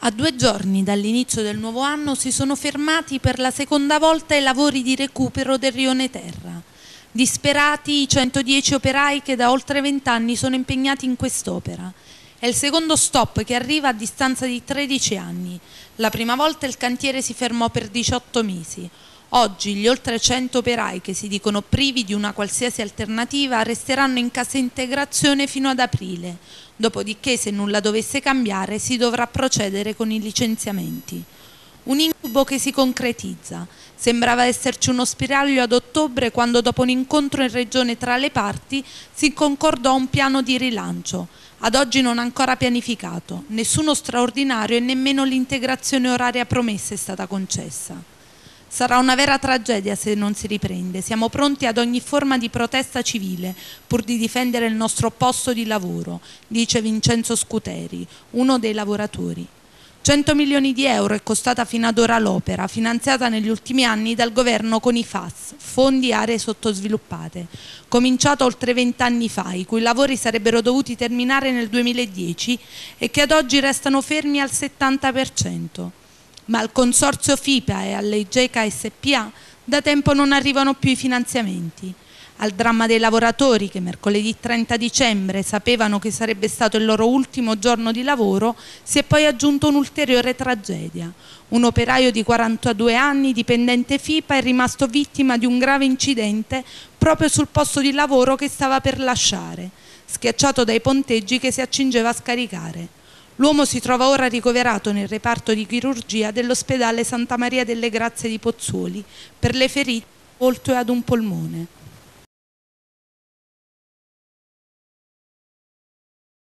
A 2 giorni dall'inizio del nuovo anno si sono fermati per la seconda volta i lavori di recupero del rione Terra. Disperati i 110 operai che da oltre 20 anni sono impegnati in quest'opera. È il secondo stop che arriva a distanza di 13 anni. La prima volta il cantiere si fermò per 18 mesi. Oggi gli oltre 100 operai che si dicono privi di una qualsiasi alternativa resteranno in cassa integrazione fino ad aprile. Dopodiché, se nulla dovesse cambiare, si dovrà procedere con i licenziamenti. Un incubo che si concretizza. Sembrava esserci uno spiraglio ad ottobre quando, dopo un incontro in regione tra le parti, si concordò un piano di rilancio. Ad oggi non ancora pianificato. Nessuno straordinario e nemmeno l'integrazione oraria promessa è stata concessa. Sarà una vera tragedia se non si riprende. Siamo pronti ad ogni forma di protesta civile pur di difendere il nostro posto di lavoro, dice Vincenzo Scuteri, uno dei lavoratori. 100 milioni di euro è costata fino ad ora l'opera, finanziata negli ultimi anni dal governo con i FAS, Fondi Aree Sottosviluppate, cominciato oltre 20 anni fa, i cui lavori sarebbero dovuti terminare nel 2010 e che ad oggi restano fermi al 70%. Ma al consorzio FIPA e all'Igeca SPA da tempo non arrivano più i finanziamenti. Al dramma dei lavoratori che mercoledì 30 dicembre sapevano che sarebbe stato il loro ultimo giorno di lavoro si è poi aggiunto un'ulteriore tragedia. Un operaio di 42 anni, dipendente FIPA, è rimasto vittima di un grave incidente proprio sul posto di lavoro che stava per lasciare, schiacciato dai ponteggi che si accingeva a scaricare. L'uomo si trova ora ricoverato nel reparto di chirurgia dell'ospedale Santa Maria delle Grazie di Pozzuoli per le ferite oltre ad un polmone.